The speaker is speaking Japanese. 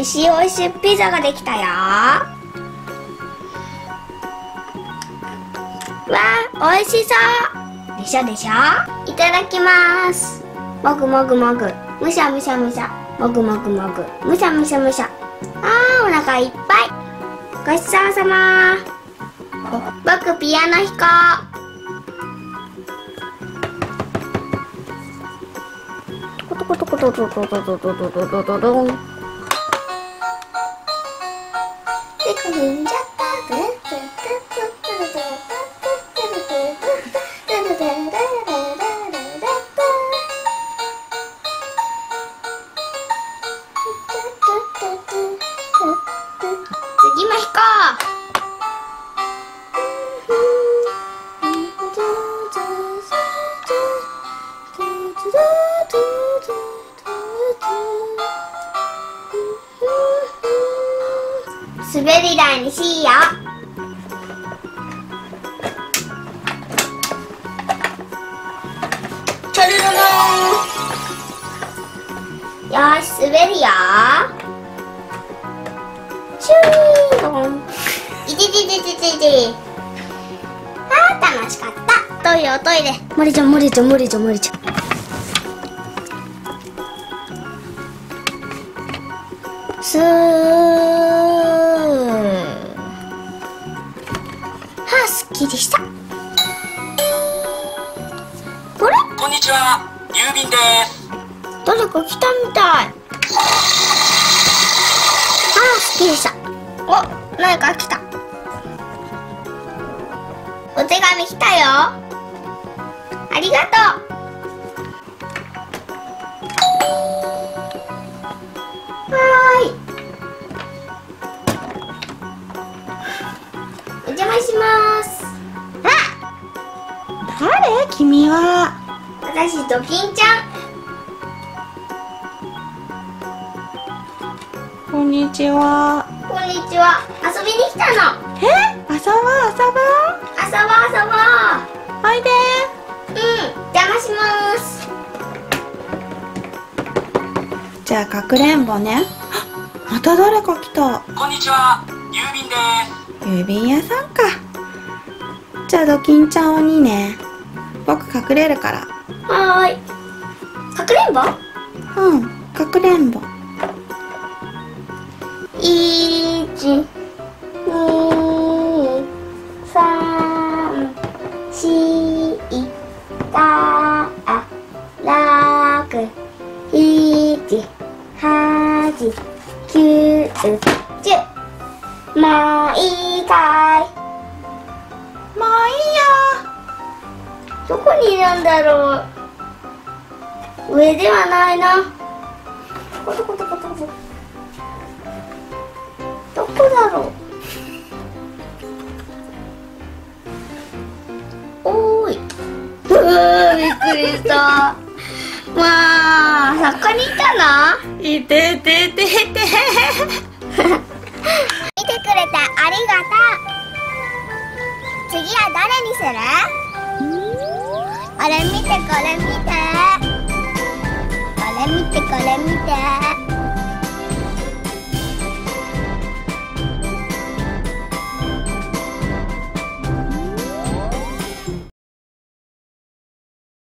いしいおいしいピザができたよ。わあ、おいしそうでしょでしょ。いただきます。もぐもぐもぐ、むしゃむしゃむしゃ、もぐもぐもぐ、むしゃむしゃむしゃ。お腹いっぱい。ごちそうさま。僕ピアノ弾こう。トコトコトコトコトコトコトコトコトコン。で、踏んじゃった。次も弾こう。滑り台にしよう。チョルルルン。よーし、滑るよ。シューン。いてててててて。楽しかった。トイレおトイレ。もりちゃんもりちゃんもりちゃんもりちゃん。スー。すっきりした。これ？ こんにちは、郵便です。 誰か来たみたい。すっきりした。お、何か来た。お手紙来たよ。ありがとう。お邪魔します。 誰？君は。 私、ドキンちゃこんにちは。 ん。こんにちは。遊びに来たの。 遊ぼう遊ぼう。 遊ぼう遊ぼう。 おいで。 邪魔します。 じゃあかくれんぼね。また誰か来た。 こんにちは、郵便です。 郵便屋さんか。じゃあドキンちゃん鬼ね。僕隠れるから。 はーい。かくれんぼ？ かくれんぼ。 1、2、3、4、5、6、7、8、9、10。もういいかい？ もういいよ。 どこにいるんだろう。上ではないな。コトコトコトコト。どこだろう。おーい。びっくりした。まあ、そこにいたの？ いてててて。 見てくれてありがとう。次は誰にする？これ見てこれ見て。これ見てこれ見て。